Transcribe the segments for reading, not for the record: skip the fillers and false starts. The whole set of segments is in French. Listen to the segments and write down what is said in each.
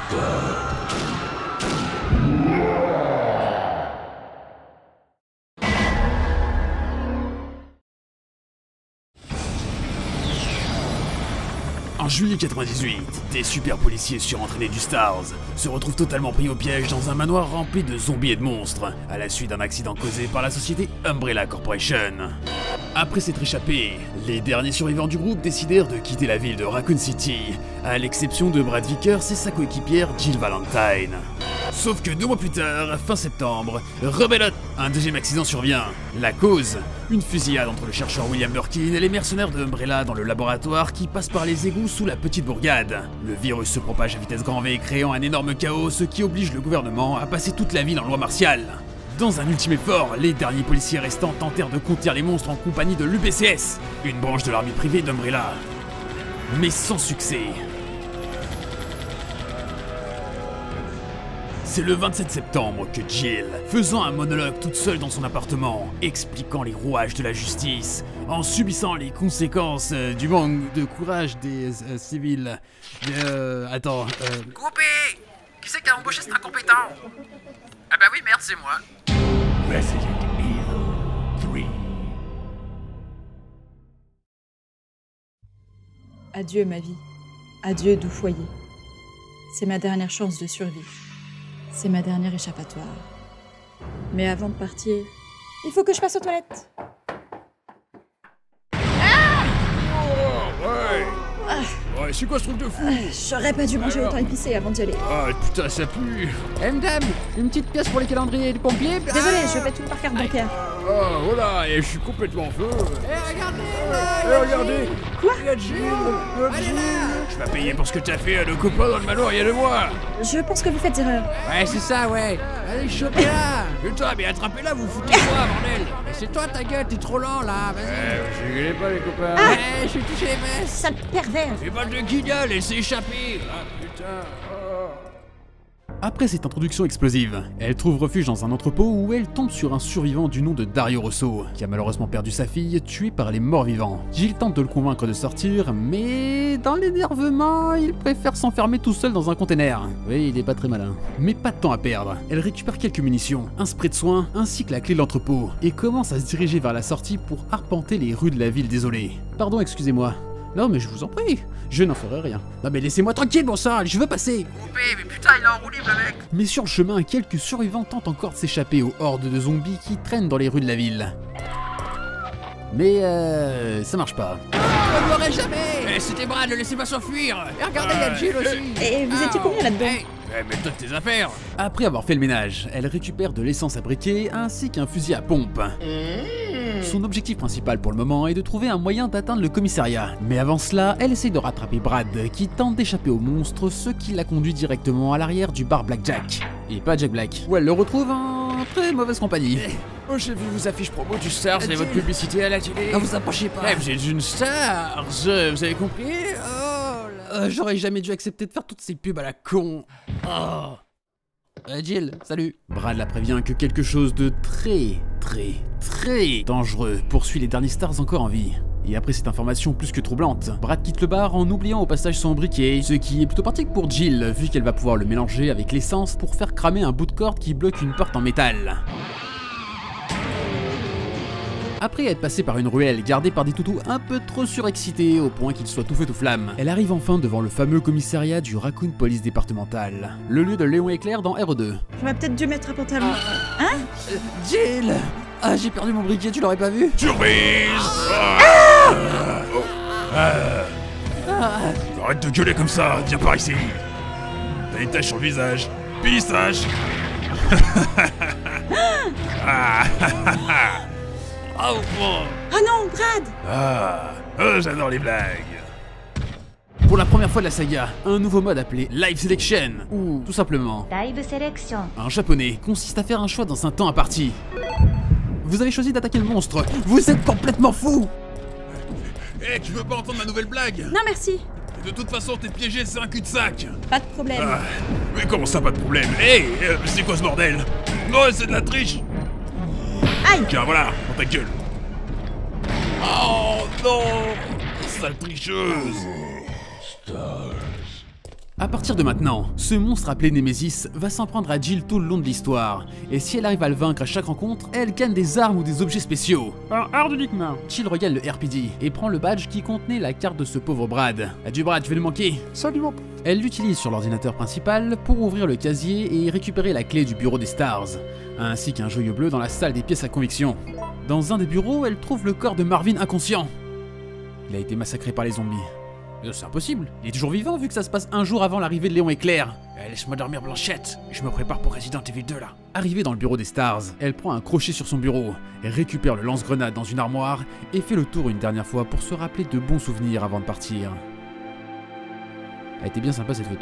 En juillet 98, des super policiers surentraînés du Stars se retrouvent totalement pris au piège dans un manoir rempli de zombies et de monstres, à la suite d'un accident causé par la société Umbrella Corporation. Après s'être échappés, les derniers survivants du groupe décidèrent de quitter la ville de Raccoon City, à l'exception de Brad Vickers et sa coéquipière Jill Valentine. Sauf que 2 mois plus tard, fin septembre, rebelote, un deuxième accident survient. La cause, une fusillade entre le chercheur William Birkin et les mercenaires de Umbrella dans le laboratoire qui passe par les égouts sous la petite bourgade. Le virus se propage à vitesse grand V, créant un énorme chaos, ce qui oblige le gouvernement à passer toute la ville en loi martiale. Dans un ultime effort, les derniers policiers restants tentèrent de contenir les monstres en compagnie de l'UPCS, une branche de l'armée privée d'Umbrella. Mais sans succès. C'est le 27 septembre que Jill, faisant un monologue toute seule dans son appartement, expliquant les rouages de la justice, en subissant les conséquences du manque de courage des civils. Coupé! Qui c'est qui a embauché cet incompétent? Ah bah oui, merde, c'est moi. Resident Evil 3. Adieu ma vie, adieu doux foyer. C'est ma dernière chance de survie. C'est ma dernière échappatoire. Mais avant de partir, il faut que je passe aux toilettes. Ouais, c'est quoi ce truc de fou? J'aurais pas dû manger autant épicé avant d'y aller. Ah putain, ça pue. Madame, une petite pièce pour les calendriers du pompier. Désolée, je fais tout par carte bancaire. Oh voilà, et je suis complètement en feu. Regardez. Quoi? Je vais payer pour ce que t'as fait à nos copains dans le manoir il y a 2 mois. Je pense que vous faites erreur. Ouais, c'est ça, ouais. Allez, chopez-la. Putain, mais attrapez-la, vous foutez quoi, bordel? Mais c'est toi ta gueule, t'es trop lent là, vas-y. Je rigolais pas les copains. Ouais, je suis touché les fesses. Sale pervers. C'est pas de guignol, elle s'est échappée. Ah putain. Après cette introduction explosive, elle trouve refuge dans un entrepôt où elle tombe sur un survivant du nom de Dario Rosso, qui a malheureusement perdu sa fille, tuée par les morts vivants. Jill tente de le convaincre de sortir, mais dans l'énervement, il préfère s'enfermer tout seul dans un container. Oui, il est pas très malin. Mais pas de temps à perdre. Elle récupère quelques munitions, un spray de soins, ainsi que la clé de l'entrepôt, et commence à se diriger vers la sortie pour arpenter les rues de la ville désolée. Pardon, excusez-moi. Non mais je vous en prie, je n'en ferai rien. Non mais laissez-moi tranquille bon sang, je veux passer. Coupé, mais putain, il est en roue libre, le mec. Mais sur le chemin, quelques survivants tentent encore de s'échapper aux hordes de zombies qui traînent dans les rues de la ville. Mais ça marche pas. Je ne l'aurai jamais. Eh, c'était Brad, laissez-moi s'enfuir. Et regardez, il y a Jill aussi. Et vous étiez combien là-dedans? Mais toi tes affaires. Après avoir fait le ménage, elle récupère de l'essence à briquet ainsi qu'un fusil à pompe. Son objectif principal pour le moment est de trouver un moyen d'atteindre le commissariat. Mais avant cela, elle essaye de rattraper Brad, qui tente d'échapper au monstre, ce qui la conduit directement à l'arrière du bar Blackjack. Et pas Jack Black, où elle le retrouve en très mauvaise compagnie. Oh, j'ai vu vos affiches promo du Stars et votre publicité à la télé. Ah, vous approchez pas. Eh, vous êtes une star, vous avez compris? J'aurais jamais dû accepter de faire toutes ces pubs à la con. Oh. Jill, salut. Brad la prévient que quelque chose de très dangereux poursuit les derniers stars encore en vie. Et après cette information plus que troublante, Brad quitte le bar en oubliant au passage son briquet, ce qui est plutôt pratique pour Jill, vu qu'elle va pouvoir le mélanger avec l'essence pour faire cramer un bout de corde qui bloque une porte en métal. Après être passée par une ruelle gardée par des toutous un peu trop surexcités au point qu'ils soient tout feu tout flamme, elle arrive enfin devant le fameux commissariat du Raccoon Police Départemental, le lieu de Léon et Claire dans RE2. J'aurais peut-être dû mettre un pantalon. Hein? Jill. Ah, j'ai perdu mon briquet, tu l'aurais pas vu? Surprise! Arrête de gueuler comme ça, viens par ici. T'as une tache sur le visage. Pissage. Oh bon. Oh non, Brad! J'adore les blagues. Pour la première fois de la saga, un nouveau mode appelé Live Selection, ou tout simplement Live Selection. un japonais, consiste à faire un choix dans un temps imparti. Vous avez choisi d'attaquer le monstre, vous êtes complètement fou! Eh, tu veux pas entendre ma nouvelle blague? Non merci. De toute façon, t'es piégé, c'est un cul-de-sac. Pas de problème. Mais comment ça, pas de problème? C'est quoi ce bordel? Non, c'est de la triche. Aïe! Tiens, voilà, dans ta gueule. Oh non, sale tricheuse. À partir de maintenant, ce monstre appelé Nemesis va s'en prendre à Jill tout le long de l'histoire, et si elle arrive à le vaincre à chaque rencontre, elle gagne des armes ou des objets spéciaux. Un hard uniquement. Jill regarde le RPD et prend le badge qui contenait la carte de ce pauvre Brad. Adieu Brad, je vais le manquer. Salut mon... Elle l'utilise sur l'ordinateur principal pour ouvrir le casier et récupérer la clé du bureau des Stars, ainsi qu'un joyau bleu dans la salle des pièces à conviction. Dans un des bureaux, elle trouve le corps de Marvin inconscient. Il a été massacré par les zombies. C'est impossible, il est toujours vivant vu que ça se passe un jour avant l'arrivée de Léon et Claire. Laisse-moi dormir Blanchette, je me prépare pour Resident Evil 2 là. Arrivée dans le bureau des Stars, elle prend un crochet sur son bureau, récupère le lance-grenade dans une armoire et fait le tour une dernière fois pour se rappeler de bons souvenirs avant de partir. Elle était bien sympa cette photo.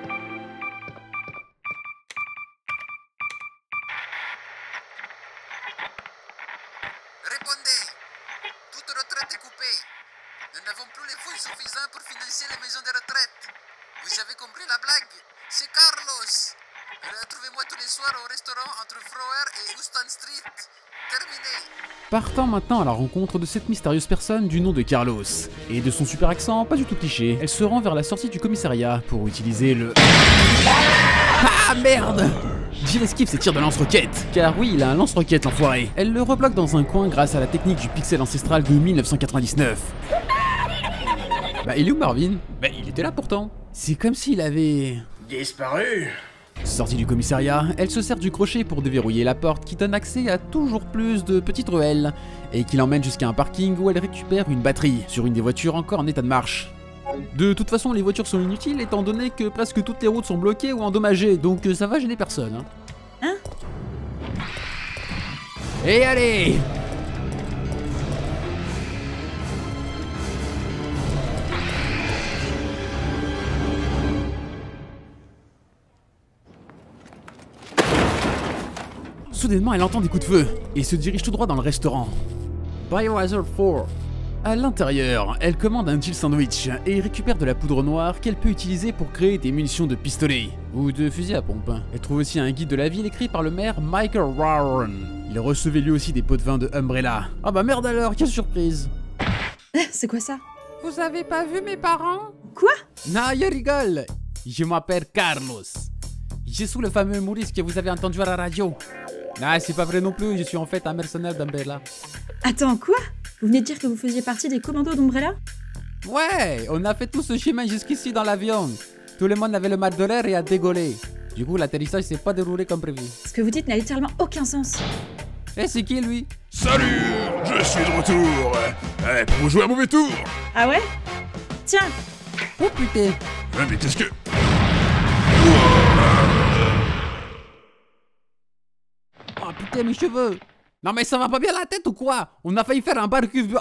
Répondez. Toute retraite est coupée. Nous n'avons plus les fonds suffisants pour financer les maisons de retraite. Vous avez compris la blague? C'est Carlos. Retrouvez-moi tous les soirs au restaurant entre Frower et Houston Street. Terminé. Partant maintenant à la rencontre de cette mystérieuse personne du nom de Carlos, et de son super accent pas du tout cliché, elle se rend vers la sortie du commissariat pour utiliser le... Ah merde! Jill esquive ses tirs de lance-roquettes, car oui, il a un lance-roquette l'enfoiré. Elle le rebloque dans un coin grâce à la technique du pixel ancestral de 1999. Bah il est où Marvin? Bah il était là pourtant. C'est comme s'il avait... Disparu. Sortie du commissariat, elle se sert du crochet pour déverrouiller la porte qui donne accès à toujours plus de petites ruelles, et qui l'emmène jusqu'à un parking où elle récupère une batterie sur une des voitures encore en état de marche. De toute façon, les voitures sont inutiles étant donné que presque toutes les routes sont bloquées ou endommagées, donc ça va gêner personne. Hein? Et allez! Soudainement, elle entend des coups de feu et se dirige tout droit dans le restaurant. Biohazard 4. À l'intérieur, elle commande un Jill sandwich et récupère de la poudre noire qu'elle peut utiliser pour créer des munitions de pistolet ou de fusil à pompe. Elle trouve aussi un guide de la ville écrit par le maire Michael Warren. Il recevait lui aussi des pots de vin de Umbrella. Ah bah merde alors, quelle surprise! C'est quoi ça? Vous avez pas vu mes parents? Quoi? Non, je rigole. Je m'appelle Carlos. Je suis le fameux Maurice que vous avez entendu à la radio. Non, c'est pas vrai non plus, je suis en fait un mercenaire d'Umbrella. Attends, quoi? Vous venez de dire que vous faisiez partie des commandos d'Umbrella? Ouais, on a fait tout ce chemin jusqu'ici dans l'avion. Tout le monde avait le mal de l'air et a dégolé. Du coup, l'atterrissage s'est pas déroulé comme prévu. Ce que vous dites n'a littéralement aucun sens. Et c'est qui lui? Salut, je suis de retour. Pour vous jouer un mauvais tour. Ah ouais? Tiens! Oh putain! Mais qu'est-ce que... Oh putain, mes cheveux! Non mais ça va pas bien la tête ou quoi? On a failli faire un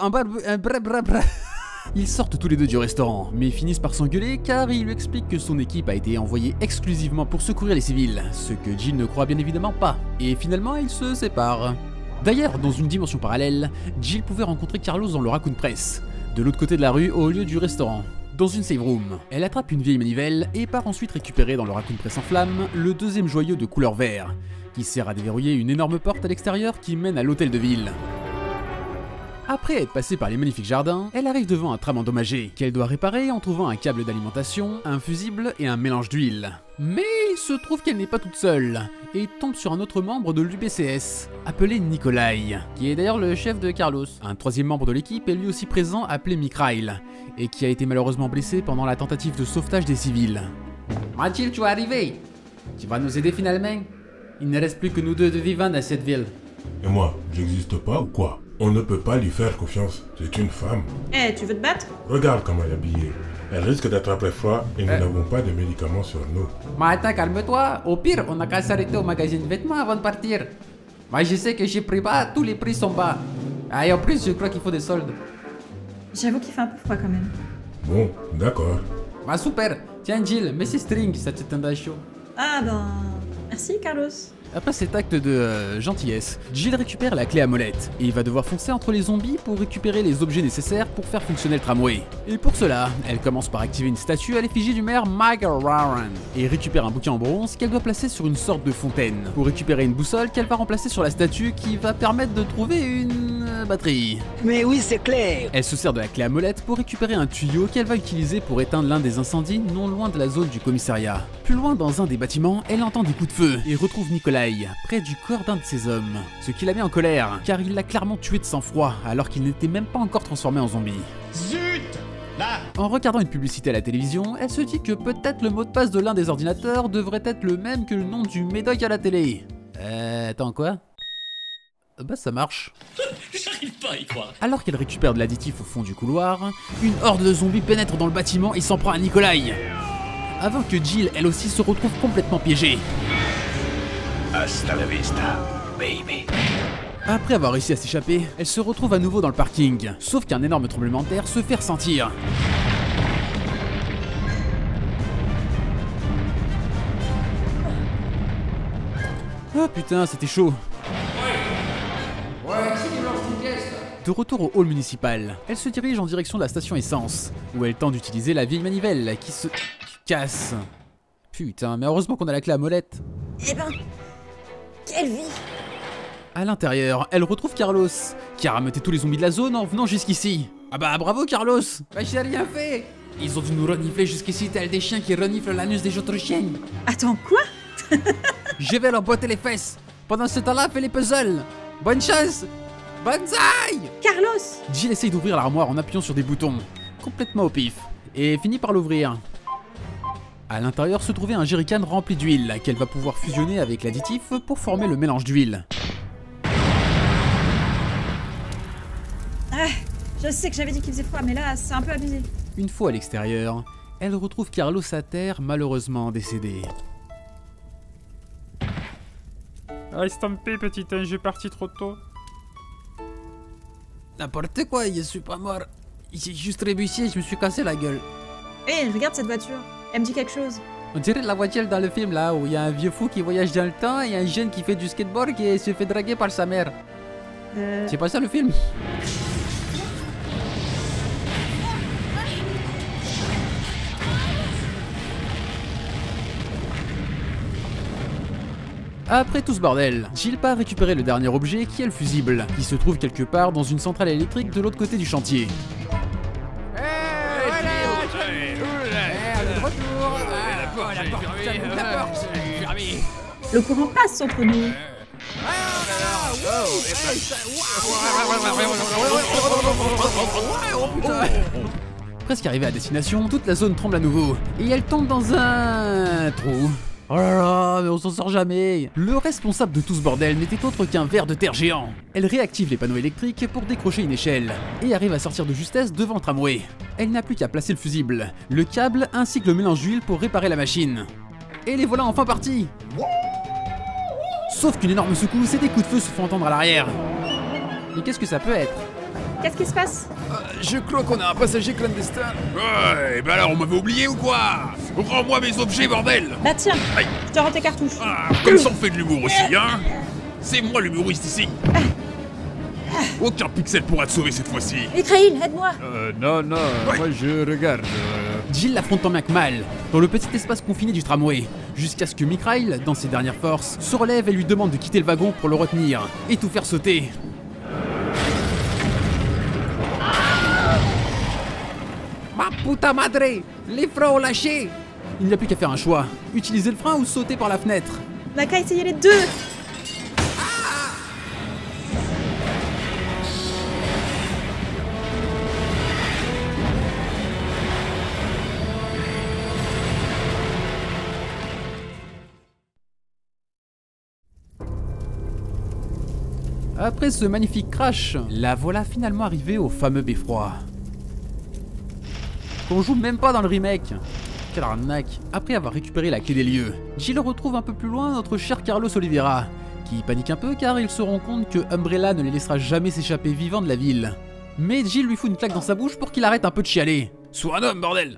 Ils sortent tous les deux du restaurant, mais finissent par s'engueuler car il lui explique que son équipe a été envoyée exclusivement pour secourir les civils, ce que Jill ne croit bien évidemment pas. Et finalement, ils se séparent. D'ailleurs, dans une dimension parallèle, Jill pouvait rencontrer Carlos dans le Raccoon Press, de l'autre côté de la rue au lieu du restaurant. Dans une save room, elle attrape une vieille manivelle et part ensuite récupérer dans le Raccoon Press en flamme le deuxième joyau de couleur vert, qui sert à déverrouiller une énorme porte à l'extérieur qui mène à l'hôtel de ville. Après être passée par les magnifiques jardins, elle arrive devant un tram endommagé, qu'elle doit réparer en trouvant un câble d'alimentation, un fusible et un mélange d'huile. Mais il se trouve qu'elle n'est pas toute seule, et tombe sur un autre membre de l'UBCS, appelé Nikolai, qui est d'ailleurs le chef de Carlos. Un troisième membre de l'équipe est lui aussi présent, appelé Mikhail, et qui a été malheureusement blessé pendant la tentative de sauvetage des civils. Mathilde, tu es arrivé! Tu vas nous aider finalement? Il ne reste plus que nous deux de vivants dans cette ville. Et moi, j'existe pas ou quoi? On ne peut pas lui faire confiance, c'est une femme. Eh, tu veux te battre? Regarde comment elle est habillée. Elle risque d'attraper froid et nous n'avons pas de médicaments sur nous. Mais attends, calme-toi. Au pire, on n'a qu'à s'arrêter au magasin de vêtements avant de partir. Mais je sais que chez Priva, tous les prix sont bas. Ah, et en plus, je crois qu'il faut des soldes. J'avoue qu'il fait un peu froid quand même. Bon, d'accord. Ah, super. Tiens, Jill, mets ces strings, ça te tendra chaud. Ah ben... Merci, Carlos. Après cet acte de gentillesse, Jill récupère la clé à molette et va devoir foncer entre les zombies pour récupérer les objets nécessaires pour faire fonctionner le tramway. Et pour cela, elle commence par activer une statue à l'effigie du maire Michael Warren et récupère un bouquin en bronze qu'elle doit placer sur une sorte de fontaine pour récupérer une boussole qu'elle va remplacer sur la statue qui va permettre de trouver une la batterie. Mais oui, c'est clair. Elle se sert de la clé à molette pour récupérer un tuyau qu'elle va utiliser pour éteindre l'un des incendies non loin de la zone du commissariat. Plus loin dans un des bâtiments, elle entend des coups de feu et retrouve Nikolai, près du corps d'un de ses hommes. Ce qui la met en colère, car il l'a clairement tué de sang-froid alors qu'il n'était même pas encore transformé en zombie. Zut! Là! En regardant une publicité à la télévision, elle se dit que peut-être le mot de passe de l'un des ordinateurs devrait être le même que le nom du médoc à la télé. Attends quoi? Bah ça marche. J'arrive pas à y croire. Alors qu'elle récupère de l'additif au fond du couloir, une horde de zombies pénètre dans le bâtiment et s'en prend à Nikolai. Avant que Jill, elle aussi, se retrouve complètement piégée. Hasta la vista, baby. Après avoir réussi à s'échapper, elle se retrouve à nouveau dans le parking, sauf qu'un énorme tremblement de terre se fait ressentir. Ah putain, c'était chaud. De retour au hall municipal, elle se dirige en direction de la station essence, où elle tente d'utiliser la vieille manivelle qui se casse. Putain, mais heureusement qu'on a la clé à molette. Eh ben, quelle vie! À l'intérieur, elle retrouve Carlos, qui a rameuté tous les zombies de la zone en venant jusqu'ici. Ah bah bravo Carlos! Bah j'ai rien fait! Ils ont dû nous renifler jusqu'ici tels des chiens qui reniflent l'anus des autres chiens. Attends, quoi? Je vais leur botter les fesses. Pendant ce temps-là, fais les puzzles. Bonne chance! Banzai! Carlos! Jill essaye d'ouvrir l'armoire en appuyant sur des boutons, complètement au pif, et finit par l'ouvrir. À l'intérieur se trouvait un jerrycan rempli d'huile, qu'elle va pouvoir fusionner avec l'additif pour former le mélange d'huile. Ah, je sais que j'avais dit qu'il faisait froid, mais là, c'est un peu abusé. Une fois à l'extérieur, elle retrouve Carlos à terre, malheureusement décédé. Reste en paix, petit ange, j'ai parti trop tôt. N'importe quoi, je suis pas mort. J'ai juste trébuché, je me suis cassé la gueule. Hé, regarde cette voiture. Elle me dit quelque chose. On dirait la voiture dans le film là, où il y a un vieux fou qui voyage dans le temps et un jeune qui fait du skateboard et se fait draguer par sa mère. C'est pas ça le film? Après tout ce bordel, Jill part récupérer le dernier objet qui est le fusible, qui se trouve quelque part dans une centrale électrique de l'autre côté du chantier. Le courant passe entre nous. Presque arrivée à destination, toute la zone tremble à nouveau, et elle tombe dans un trou. Oh là là, mais on s'en sort jamais. Le responsable de tout ce bordel n'était autre qu'un ver de terre géant. Elle réactive les panneaux électriques pour décrocher une échelle, et arrive à sortir de justesse devant le tramway. Elle n'a plus qu'à placer le fusible, le câble ainsi que le mélange d'huile pour réparer la machine. Et les voilà enfin partis. Sauf qu'une énorme secousse et des coups de feu se font entendre à l'arrière. Mais qu'est-ce que ça peut être? Qu'est-ce qui se passe? Je crois qu'on a un passager clandestin. Ouais, bah alors on m'avait oublié ou quoi? Rends-moi mes objets, bordel! Bah tiens, Aïe. je te rends tes cartouches. Ah, comme ça on fait de l'humour aussi, hein? C'est moi l'humoriste ici. Aucun pixel pourra te sauver cette fois-ci. Mikhail, aide-moi. Non, moi je regarde. Jill l'affronte tant bien que mal, dans le petit espace confiné du tramway, jusqu'à ce que Mikhail, dans ses dernières forces, se relève et lui demande de quitter le wagon pour le retenir, et tout faire sauter. Ma puta madre! Les freins ont lâché! Il n'y a plus qu'à faire un choix, utiliser le frein ou sauter par la fenêtre. On n'a qu'à essayer les deux. Après ce magnifique crash, la voilà finalement arrivée au fameux beffroi. Qu'on joue même pas dans le remake. Quelle arnaque. Après avoir récupéré la clé des lieux, Jill retrouve un peu plus loin notre cher Carlos Oliveira, qui panique un peu car il se rend compte que Umbrella ne les laissera jamais s'échapper vivants de la ville. Mais Jill lui fout une claque dans sa bouche pour qu'il arrête un peu de chialer. Sois un homme, bordel!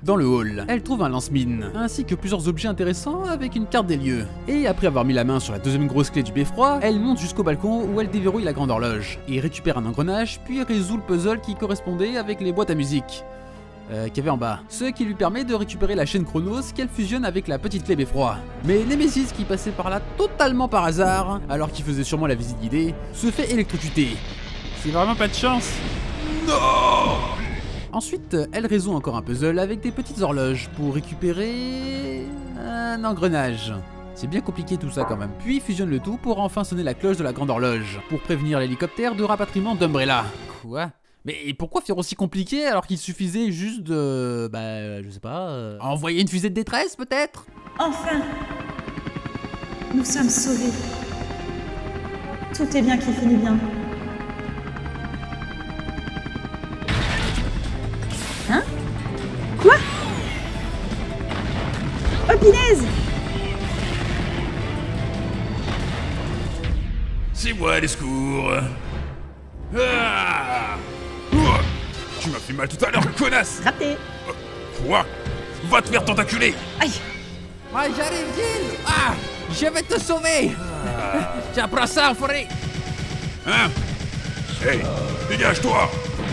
Dans le hall, elle trouve un lance-mine, ainsi que plusieurs objets intéressants avec une carte des lieux. Et après avoir mis la main sur la deuxième grosse clé du beffroi, elle monte jusqu'au balcon où elle déverrouille la grande horloge, et récupère un engrenage, puis résout le puzzle qui correspondait avec les boîtes à musique. Qu'il y avait en bas, ce qui lui permet de récupérer la chaîne Chronos qu'elle fusionne avec la petite clé beffroi. Mais Nemesis, qui passait par là totalement par hasard, alors qu'il faisait sûrement la visite guidée, se fait électrocuter. C'est vraiment pas de chance. Ensuite, elle résout encore un puzzle avec des petites horloges pour récupérer un engrenage. C'est bien compliqué tout ça quand même. Puis fusionne le tout pour enfin sonner la cloche de la grande horloge, pour prévenir l'hélicoptère de rapatriement d'Umbrella. Quoi ? Mais pourquoi faire aussi compliqué alors qu'il suffisait juste de... je sais pas... envoyer une fusée de détresse peut-être ? Enfin, nous sommes sauvés. Tout est bien qui finit bien. Hein? Quoi? Oh, punaise! C'est moi, les secours. Ah Ouah, tu m'as fait mal tout à l'heure, connasse. Raté! Quoi? Va te faire tentaculer. Aïe! Ouais, j'arrive, Jill! Ah! Je vais te sauver! Tiens, prends ça, enfoiré! Hein? Hey, dégage-toi.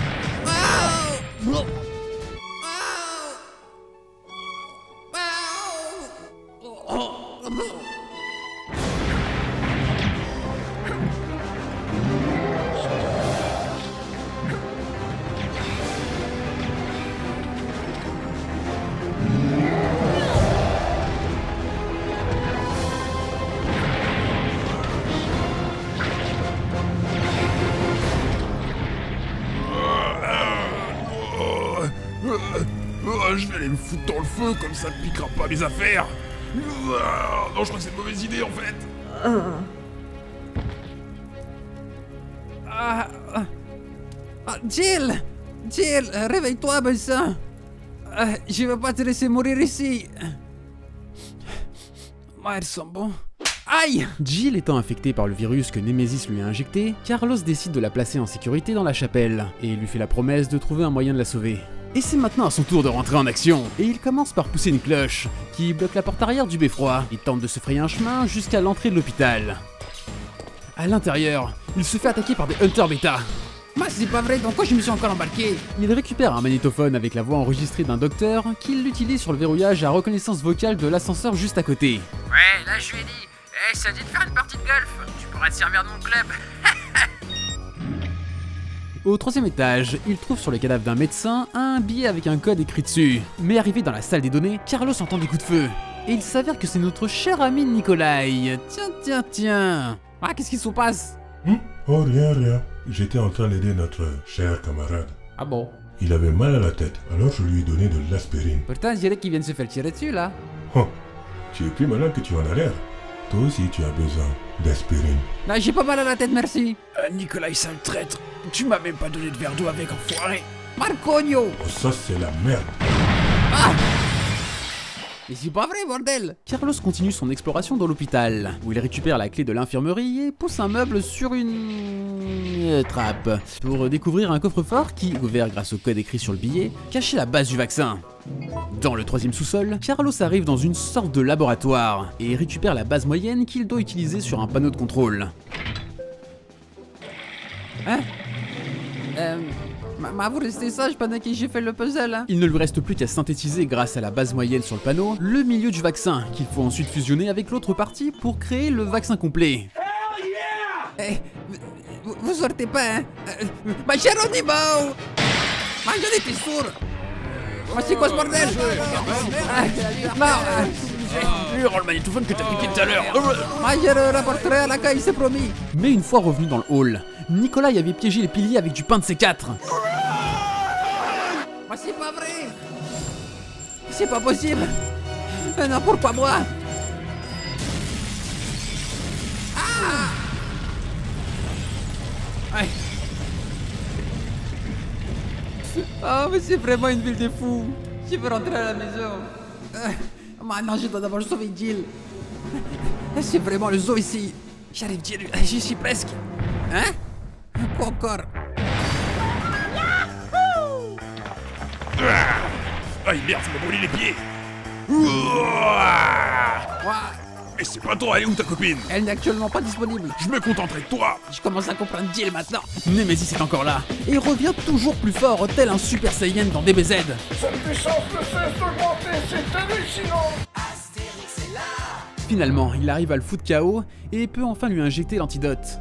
Je vais aller me foutre dans le feu, comme ça ne piquera pas mes affaires. Non, je crois que c'est une mauvaise idée en fait. Jill! Jill, réveille-toi, ben ça! Je vais pas te laisser mourir ici! Elles sont bons. Aïe! Jill étant infectée par le virus que Nemesis lui a injecté, Carlos décide de la placer en sécurité dans la chapelle, et lui fait la promesse de trouver un moyen de la sauver. Et c'est maintenant à son tour de rentrer en action, et il commence par pousser une cloche, qui bloque la porte arrière du beffroi, et tente de se frayer un chemin jusqu'à l'entrée de l'hôpital. À l'intérieur, il se fait attaquer par des Hunter Beta. Mais c'est pas vrai, dans quoi je me suis encore embarqué? Il récupère un magnétophone avec la voix enregistrée d'un docteur qu'il utilise sur le verrouillage à reconnaissance vocale de l'ascenseur juste à côté. Ouais, là je lui ai dit, hey, ça dit de faire une partie de golf, tu pourras te servir de mon club. Au troisième étage, il trouve sur le cadavre d'un médecin un billet avec un code écrit dessus. Mais arrivé dans la salle des données, Carlos entend des coups de feu. Et il s'avère que c'est notre cher ami Nikolai. Tiens. Ah, qu'est-ce qui se passe? Oh, rien. J'étais en train d'aider notre cher camarade. Ah bon? Il avait mal à la tête, alors je lui ai donné de l'aspirine. Pourtant, je dirais qu'il vient de se faire tirer dessus, là. Oh, tu es plus malin que tu en as l'air. Toi aussi, tu as besoin d'aspirine. Non, j'ai pas mal à la tête, merci. Nikolai, sale traître, tu m'as même pas donné de verre d'eau avec, enfoiré. Marcogno! Oh, ça, c'est la merde. Ah! Mais c'est pas vrai, bordel! Carlos continue son exploration dans l'hôpital, où il récupère la clé de l'infirmerie et pousse un meuble sur une trappe, pour découvrir un coffre-fort qui, ouvert grâce au code écrit sur le billet, cachait la base du vaccin. Dans le troisième sous-sol, Carlos arrive dans une sorte de laboratoire, et récupère la base moyenne qu'il doit utiliser sur un panneau de contrôle. Hein? Vous restez sage pendant que j'ai fait le puzzle, hein. Il ne lui reste plus qu'à synthétiser grâce à la base moyenne sur le panneau le milieu du vaccin, qu'il faut ensuite fusionner avec l'autre partie pour créer le vaccin complet. Hell yeah! Vous sortez pas, hein? Ma Geronimo! Ma Johnny, t'es sourd! C'est quoi ce bordel? Lui, rends le magnétophone que t'as piqué tout à l'heure. Je le rapporterai à la caille, c'est promis. Mais une fois revenu dans le hall, Nikolai avait piégé les piliers avec du pain de C4. C'est pas vrai! C'est pas possible! Non, pourquoi moi? Ah! Ouais. Oh, mais c'est vraiment une ville de fous! Je veux rentrer à la maison! Maintenant, je dois d'abord sauver Jill! C'est vraiment le zoo ici! J'arrive, Jill, j'y suis presque! Hein? Quoi encore? Aïe merde, ça m'a brûlé les pieds. Ouah. Mais c'est pas toi, elle est où ta copine? Elle n'est actuellement pas disponible. Je me contenterai de toi. Je commence à comprendre deal maintenant. Nemesis est encore là et revient toujours plus fort, tel un Super Saiyan dans DBZ. Cette puissance ne cesse d'augmenter, c'est hallucinant. Finalement, il arrive à le foutre KO et peut enfin lui injecter l'antidote.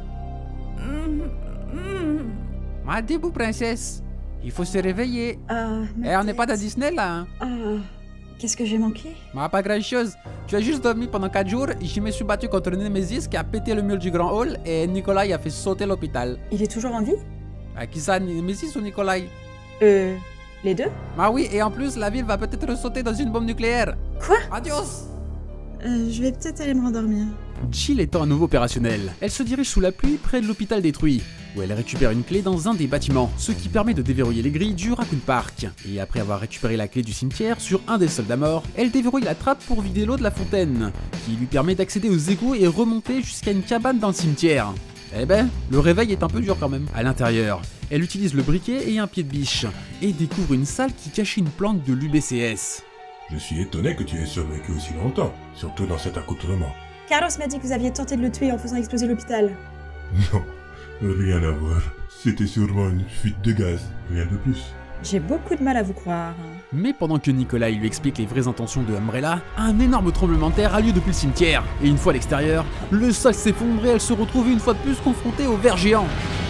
Madibou, princesse, il faut se réveiller. Et on n'est pas à Disney là, hein. Qu'est-ce que j'ai manqué? Pas grand chose. Tu as juste dormi pendant 4 jours, je me suis battu contre Nemesis qui a pété le mur du grand hall et Nikolai a fait sauter l'hôpital. Il est toujours en vie? Qui ça, Nemesis ou Nikolai? Les deux? Ah oui, et en plus, la ville va peut-être sauter dans une bombe nucléaire. Quoi? Adios! Je vais peut-être aller me rendormir. Jill étant à nouveau opérationnelle, elle se dirige sous la pluie près de l'hôpital détruit, où elle récupère une clé dans un des bâtiments, ce qui permet de déverrouiller les grilles du Raccoon Park. Et après avoir récupéré la clé du cimetière sur un des soldats morts, elle déverrouille la trappe pour vider l'eau de la fontaine, qui lui permet d'accéder aux égouts et remonter jusqu'à une cabane dans le cimetière. Eh ben, le réveil est un peu dur quand même. À l'intérieur, elle utilise le briquet et un pied de biche, et découvre une salle qui cachait une planque de l'UBCS. Je suis étonné que tu aies survécu aussi longtemps, surtout dans cet accoutrement. Carlos m'a dit que vous aviez tenté de le tuer en faisant exploser l'hôpital. Non, rien à voir. C'était sûrement une fuite de gaz, rien de plus. J'ai beaucoup de mal à vous croire. Mais pendant que Nikolai lui explique les vraies intentions de Umbrella, un énorme tremblement de terre a lieu depuis le cimetière. Et une fois à l'extérieur, le sol s'effondre et elle se retrouve une fois de plus confrontée au ver géant.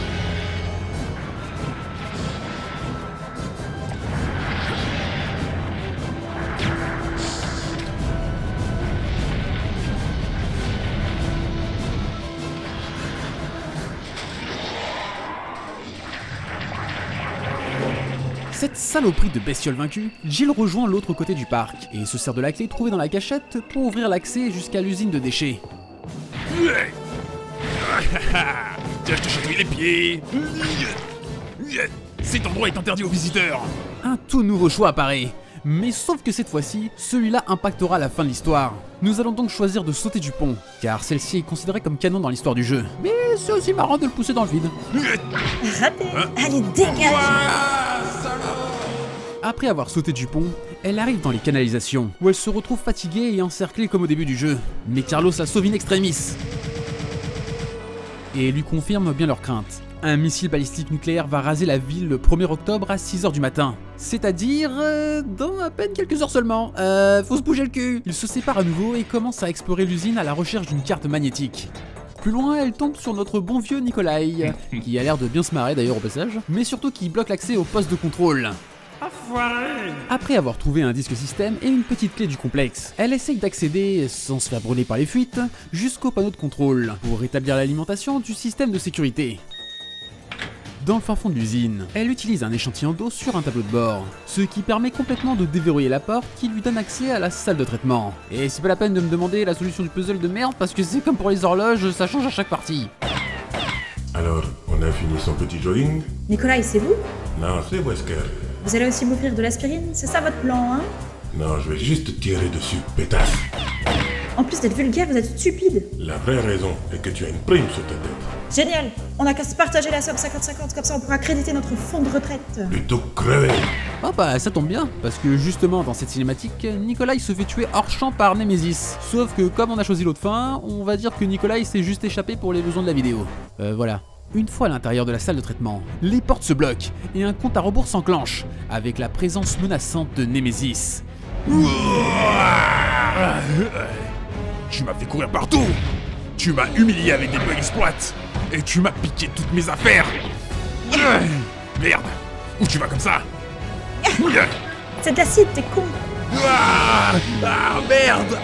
Cette saloperie de bestiole vaincue, Jill rejoint l'autre côté du parc et se sert de la clé trouvée dans la cachette pour ouvrir l'accès jusqu'à l'usine de déchets. Tiens, je te chatouille les pieds. Cet endroit est interdit aux visiteurs. Un tout nouveau choix apparaît, mais sauf que cette fois-ci, celui-là impactera la fin de l'histoire. Nous allons donc choisir de sauter du pont, car celle-ci est considérée comme canon dans l'histoire du jeu. Mais c'est aussi marrant de le pousser dans le vide. Raté. Allez, dégage. Après avoir sauté du pont, elle arrive dans les canalisations, où elle se retrouve fatiguée et encerclée comme au début du jeu. Mais Carlos la sauve in extremis et lui confirme bien leurs craintes. Un missile balistique nucléaire va raser la ville le 1er octobre à 6h du matin. C'est-à-dire dans à peine quelques heures seulement. Faut se bouger le cul. Ils se séparent à nouveau et commencent à explorer l'usine à la recherche d'une carte magnétique. Plus loin, elle tombe sur notre bon vieux Nikolai, qui a l'air de bien se marrer d'ailleurs au passage, mais surtout qui bloque l'accès au poste de contrôle. Après avoir trouvé un disque système et une petite clé du complexe, elle essaye d'accéder, sans se faire brûler par les fuites, jusqu'au panneau de contrôle, pour rétablir l'alimentation du système de sécurité. Dans le fin fond de l'usine, elle utilise un échantillon d'eau sur un tableau de bord, ce qui permet complètement de déverrouiller la porte qui lui donne accès à la salle de traitement. Et c'est pas la peine de me demander la solution du puzzle de merde parce que c'est comme pour les horloges, ça change à chaque partie. Alors, on a fini son petit jogging? Nikolai, c'est vous? Non, c'est Wesker. Vous allez aussi m'offrir de l'aspirine? C'est ça votre plan, hein? Non, je vais juste tirer dessus, pétasse. En plus d'être vulgaire, vous êtes stupide. La vraie raison est que tu as une prime sur ta tête. Génial. On a qu'à se partager la somme 50-50, comme ça on pourra créditer notre fonds de retraite. Plutôt crever. Ah bah ça tombe bien, parce que justement dans cette cinématique, Nikolai se fait tuer hors champ par Nemesis. Sauf que comme on a choisi l'autre fin, on va dire que Nikolai s'est juste échappé pour les besoins de la vidéo. Voilà. Une fois à l'intérieur de la salle de traitement, les portes se bloquent et un compte à rebours s'enclenche, avec la présence menaçante de Nemesis. Tu m'as fait courir partout. Tu m'as humilié avec des bugs exploits. Et tu m'as piqué toutes mes affaires. Merde. Où tu vas comme ça? C'est de l'acide, t'es con. Merde.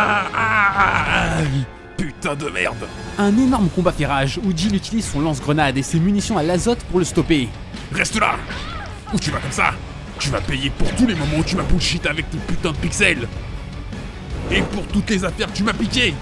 Putain de merde. Un énorme combat fait rage où Jill utilise son lance-grenade et ses munitions à l'azote pour le stopper. Reste là. Où tu vas comme ça? Tu vas payer pour tous les moments où tu m'as bullshit avec tes putains de pixels. Et pour toutes les affaires que tu m'as piquées.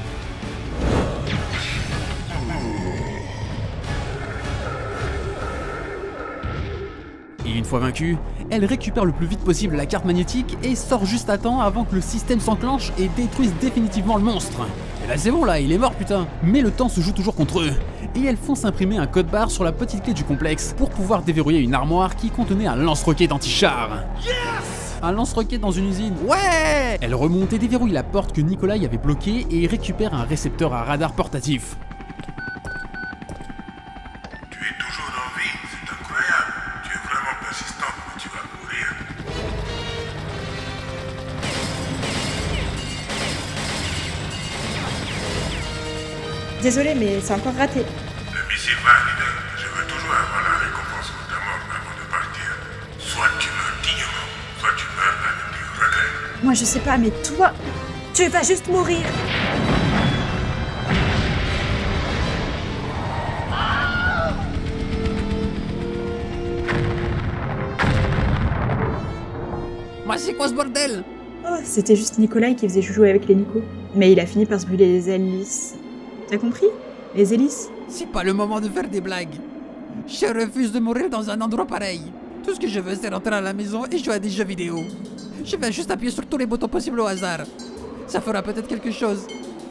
Et une fois vaincue, elle récupère le plus vite possible la carte magnétique et sort juste à temps avant que le système s'enclenche et détruise définitivement le monstre. Et là c'est bon là, il est mort putain. Mais le temps se joue toujours contre eux. Et elle fonce imprimer un code barre sur la petite clé du complexe pour pouvoir déverrouiller une armoire qui contenait un lance-roquette anti-char. Yes! Un lance-roquette dans une usine. Ouais! Elle remonte et déverrouille la porte que Nikolai avait bloquée et récupère un récepteur à radar portatif. Tu es toujours en vie, c'est incroyable. Tu es vraiment persistant, mais tu vas mourir. Désolé, mais c'est encore raté. Le missile va arriver. Je veux toujours avoir la récompense pour ta mort avant de partir. Soit tu meurs dignement, soit tu meurs avec du regret. Moi, je sais pas, mais toi, tu vas juste mourir. Moi, c'est quoi ce bordel? Oh, c'était juste Nikolai qui faisait jouer avec les Nico. Mais il a fini par se brûler les hélices. T'as compris? Les hélices. C'est pas le moment de faire des blagues. Je refuse de mourir dans un endroit pareil. Tout ce que je veux, c'est rentrer à la maison et jouer à des jeux vidéo. Je vais juste appuyer sur tous les boutons possibles au hasard. Ça fera peut-être quelque chose.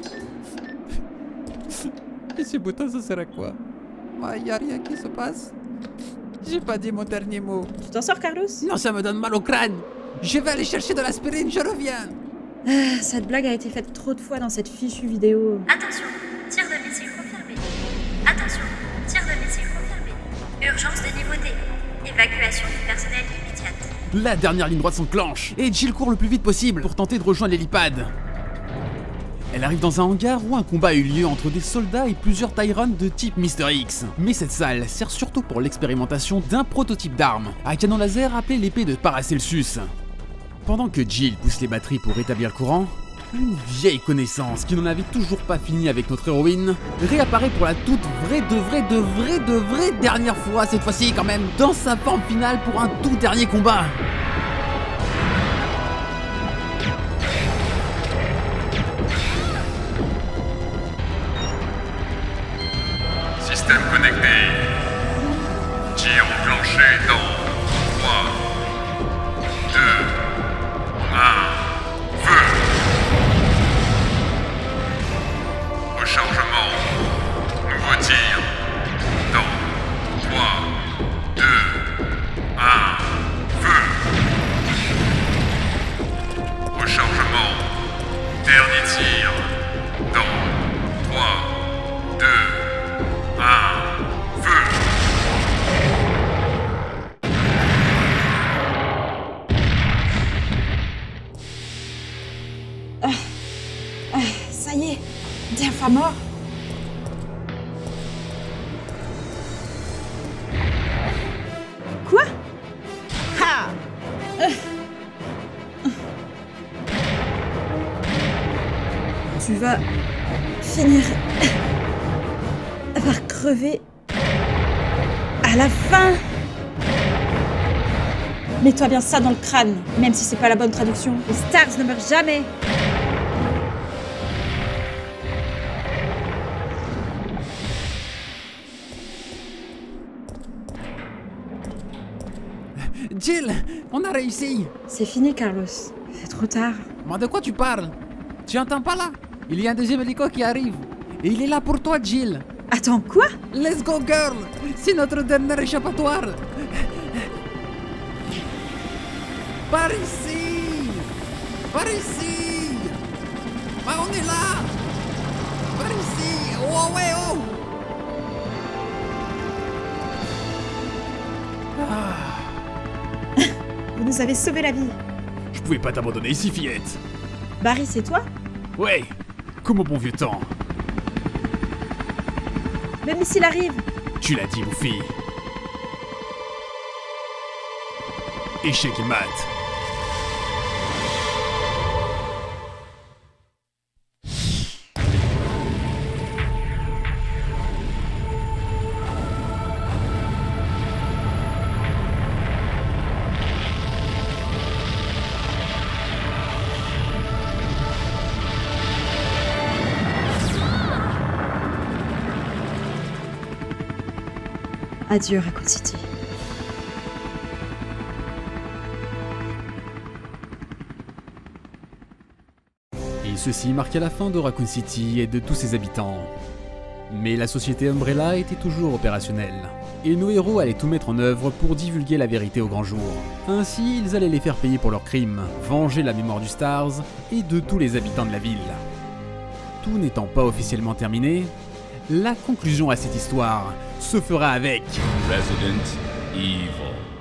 Et ces boutons, ça sert à quoi? Y a rien qui se passe. J'ai pas dit mon dernier mot. Tu t'en sors, Carlos? Non, ça me donne mal au crâne. Je vais aller chercher de l'aspirine, je reviens. Cette blague a été faite trop de fois dans cette fichue vidéo. Attention, tir de missile confirmé. Attention, tir de missile confirmé. Urgence de niveau D. Évacuation du personnel immédiate. La dernière ligne droite s'enclenche et Jill court le plus vite possible pour tenter de rejoindre l'hélipad. Elle arrive dans un hangar où un combat a eu lieu entre des soldats et plusieurs Tyrants de type Mr. X. Mais cette salle sert surtout pour l'expérimentation d'un prototype d'arme, un canon laser appelé l'épée de Paracelsus. Pendant que Jill pousse les batteries pour rétablir le courant, une vieille connaissance qui n'en avait toujours pas fini avec notre héroïne réapparaît pour la toute vraie dernière fois, cette fois-ci quand même, dans sa forme finale pour un tout dernier combat. Système connecté. Tir enclenché dans 3, 2, 1, feu. Rechargement. Nouveau tir. Dans 3, 2, 1, feu. Rechargement. Dernier tir. Dans 3, 2, 1, feu. Ça y est, bien fois mort. Quoi? Ha! Tu vas finir par crever à la fin. Mets-toi bien ça dans le crâne, même si c'est pas la bonne traduction. Les Stars ne meurent jamais. Jill, on a réussi. C'est fini, Carlos. C'est trop tard. Mais de quoi tu parles? Tu entends pas là? Il y a un deuxième hélico qui arrive. Et il est là pour toi, Jill. Attends, quoi? Let's go, girl. C'est notre dernier échappatoire. Par ici. Par ici. Bah, on est là. Par ici. Oh, ouais, oh. Vous nous avez sauvé la vie. Je pouvais pas t'abandonner ici, fillette. Barry, c'est toi? Ouais, comme au bon vieux temps. Le missile arrive. Tu l'as dit, Luffy. Échec et mat. Adieu, Raccoon City. Et ceci marquait la fin de Raccoon City et de tous ses habitants. Mais la société Umbrella était toujours opérationnelle. et nos héros allaient tout mettre en œuvre pour divulguer la vérité au grand jour. Ainsi, ils allaient les faire payer pour leurs crimes, venger la mémoire du Stars et de tous les habitants de la ville. Tout n'étant pas officiellement terminé, la conclusion à cette histoire se fera avec Resident Evil.